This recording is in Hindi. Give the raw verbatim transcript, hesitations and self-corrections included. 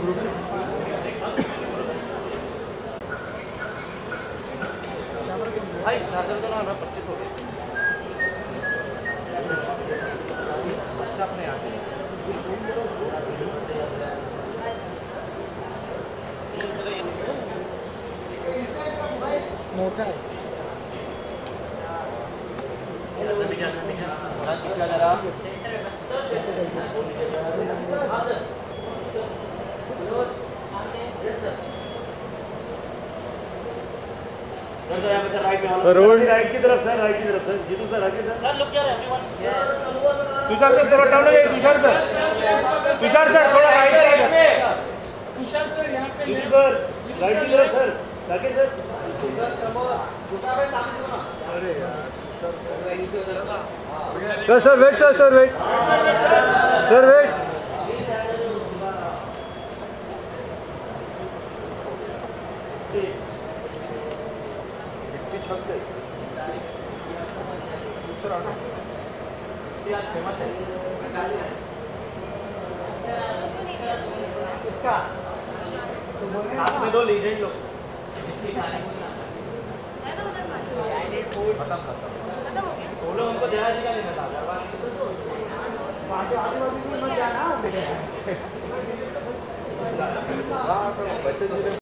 भाई चार्जर तो ना पच्चीस हो गए। अच्छा अपने यहाँ मोटा है। सर रोड राइट की तरफ सर, राइट की तरफ सर, जीतू सर आगे सर। सर लुक यार एवरीवन। तुषार सर थोड़ा डाउन लगे, तुषार सर, तुषार सर थोड़ा राइट में, तुषार सर यहाँ पे जीतू सर राइट की तरफ सर, राकेश सर। अरे यार sir, sir wait sir, sir wait sir, wait famous है इसका साथ में दो लीजेंड लोग खत्म खत्म सोलो हमको जया जी का लेना था आजू बाजू में जाना